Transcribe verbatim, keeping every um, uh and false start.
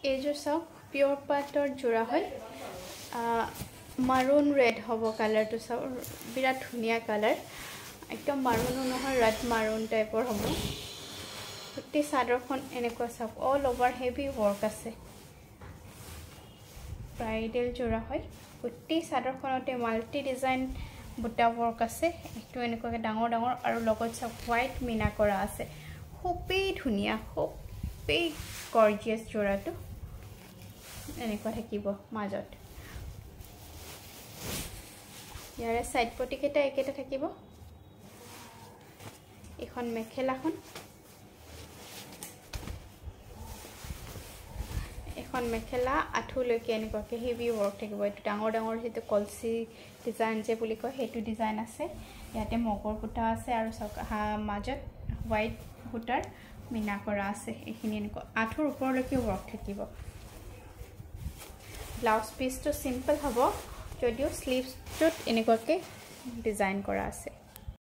এইযোৰ চাওক পিয়ৰ পাটৰ যোৰা হয় মাৰুন ৰেড হ'ব কালাৰটো চাওক বিৰাট ধুনীয়া কালাৰ একদম মাৰুনো নহয় ৰেড মাৰুন টাইপৰ হ'ব গোটেই চাদৰখন এনেকুৱা চাওক অল ওভাৰ হেভি ৱৰ্ক আছে ব্ৰাইডেল যোৰা হয় গোটেই চাদৰখনতে মাল্টি ডিজাইন বুটা ৱৰ্ক আছে একটু এনেকুৱাকে ডাঙৰ ডাঙৰ আৰু লগত চাওক হোৱাইট মিনা কৰা আছে খুবেই ধুনীয়া খুবেই গৰ্জিয়াছ যোৰাটো এনেকুৱা থাকিব মাজত ইয়াৰে সাইড পটি কেটা একেটা থাকিব এখন মেখেলাখন এখন মেখেলা আঠুলৈকে এনেকুৱাকে হেভি ৱৰ্ক থাকিব এটো ডাঙৰ ডাঙৰ যেটো কলসি ডিজাইন যে বুলি কয় হেতু ডিজাইন আছে ইয়াতে মগৰ বুটা আছে আৰু মাজত হোৱাইট বুটাৰ মিনা কৰা আছে এখিনি এনেকুৱা আঠুৰ ওপৰলৈকে ৱৰ্ক থাকিব ব্লাউজ পিসটো সিম্পল হ'ব যদিও স্লিভছটোত এনেকুৱাকে ডিজাইন কৰা আছে